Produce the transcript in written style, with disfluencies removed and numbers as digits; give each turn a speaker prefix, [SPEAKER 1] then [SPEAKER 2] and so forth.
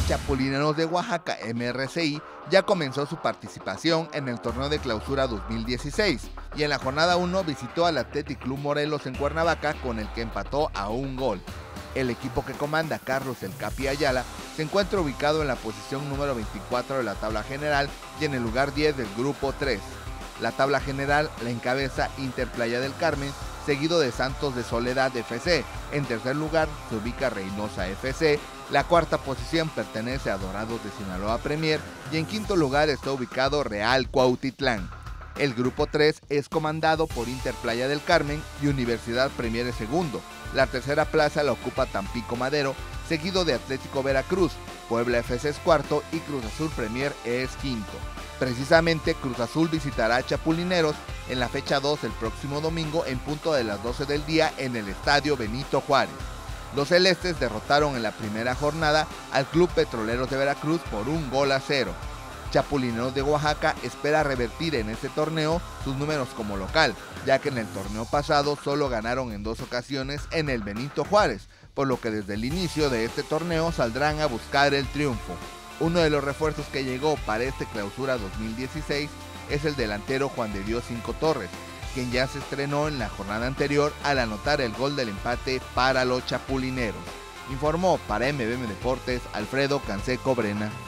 [SPEAKER 1] Chapulineros de Oaxaca MRCI ya comenzó su participación en el torneo de clausura 2016 y en la jornada 1 visitó al Athletic Club Morelos en Cuernavaca, con el que empató a un gol. El equipo que comanda Carlos El Capi Ayala se encuentra ubicado en la posición número 24 de la tabla general y en el lugar 10 del grupo 3. La tabla general la encabeza Inter Playa del Carmen, seguido de Santos de Soledad FC. En tercer lugar se ubica Reynosa FC, la cuarta posición pertenece a Dorados de Sinaloa Premier y en quinto lugar está ubicado Real Cuautitlán. El grupo 3 es comandado por Inter Playa del Carmen y Universidad Premier es segundo. La tercera plaza la ocupa Tampico Madero, seguido de Atlético Veracruz, Puebla FC es cuarto y Cruz Azul Premier es quinto. Precisamente Cruz Azul visitará a Chapulineros en la fecha 2 el próximo domingo en punto de las 12 del día en el Estadio Benito Juárez. Los celestes derrotaron en la primera jornada al Club Petroleros de Veracruz por 1-0. Chapulineros de Oaxaca espera revertir en este torneo sus números como local, ya que en el torneo pasado solo ganaron en 2 ocasiones en el Benito Juárez, por lo que desde el inicio de este torneo saldrán a buscar el triunfo. Uno de los refuerzos que llegó para este clausura 2016 es el delantero Juan de Dios Cinco Torres, quien ya se estrenó en la jornada anterior al anotar el gol del empate para los chapulineros. Informó para MBM Deportes Alfredo Canseco Brena.